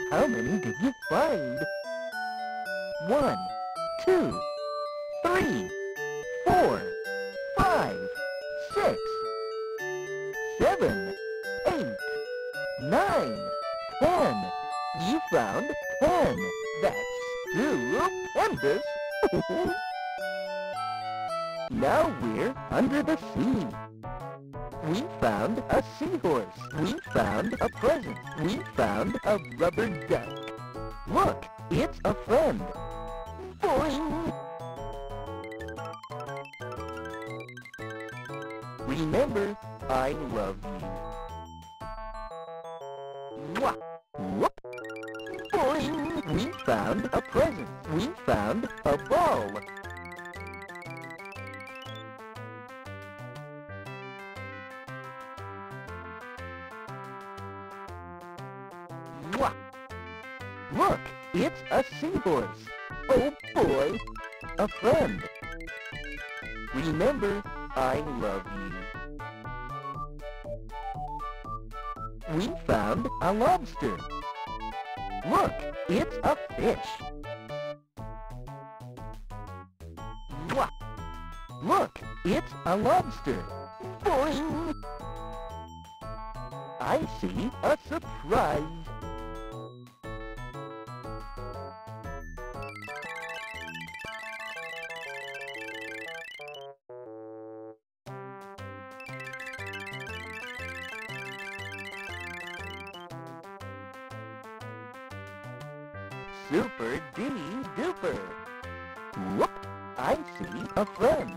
How many did you find? 1, 2, 3, 4, 5, 6, 7, 8, 9, 10. You found 10. That's stupendous. Now we're under the sea. We found a seahorse. We found a present. We found a rubber duck. Look, it's a friend. Boing! Remember, I love you. Mwah! Whoop! Boing! We found a present. We found a ball. Mwah! Look, it's a seahorse. Oh boy, a friend. Remember, I love you. We found a lobster. Look, it's a fish. Mwah! Look, it's a lobster. Boing! I see a surprise. Super duper. Whoop! I see a friend.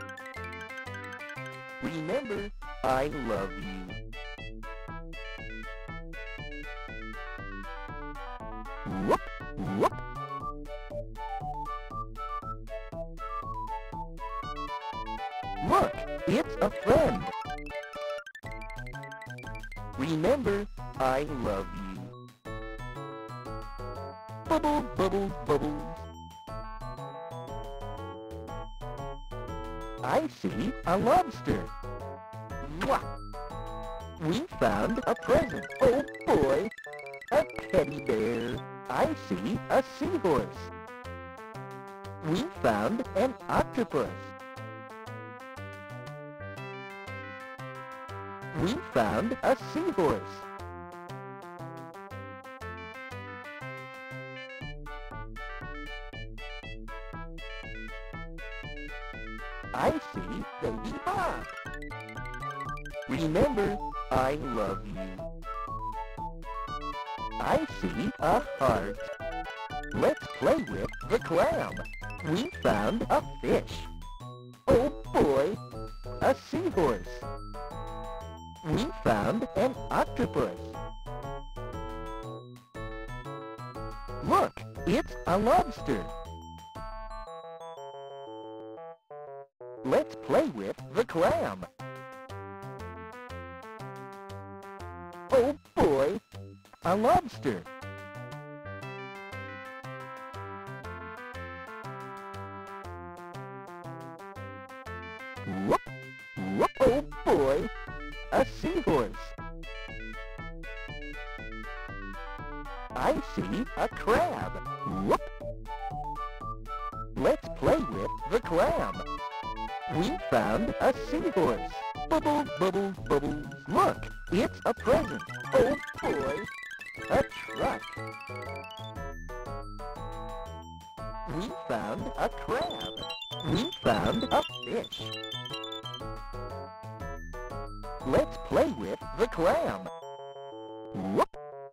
Remember, I love you. Whoop! Whoop! Look, it's a friend. Remember, I love you. Bubbles, bubbles, bubbles. I see a lobster. Mwah! We found a present. Oh boy, a teddy bear. I see a seahorse. We found an octopus. We found a seahorse. I see baby Bob. Remember, I love you. I see a heart. Let's play with the clam. We found a fish. Oh boy, a seahorse. We found an octopus. Look, it's a lobster. Let's play with the clam. Oh boy, a lobster. Whoop, whoop, oh boy, a seahorse. I see a crab. Whoop. Let's play with the clam. We found a seahorse. Bubbles, bubbles, bubbles. Look, it's a present. Oh boy, a truck. We found a crab. We found a fish. Let's play with the clam. Whoop.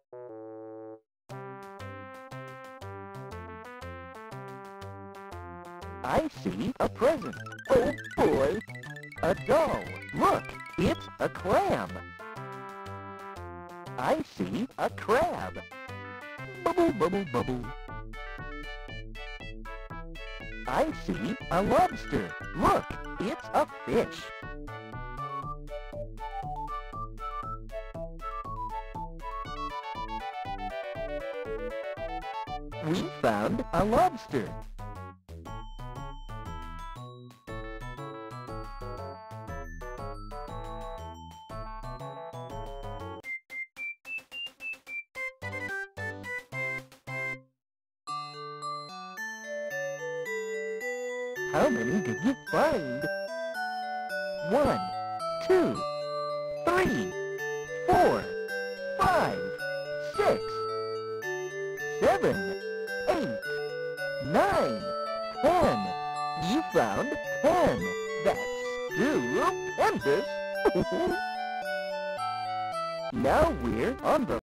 I see a present. Oh boy, a doll. Look, it's a clam. I see a crab. Bubble, bubble, bubble. I see a lobster. Look, it's a fish. We found a lobster. How many did you find? 1, 2, 3, 4, 5, 6, 7, 8, 9, 10. You found 10. That's stupendous. Now we're on the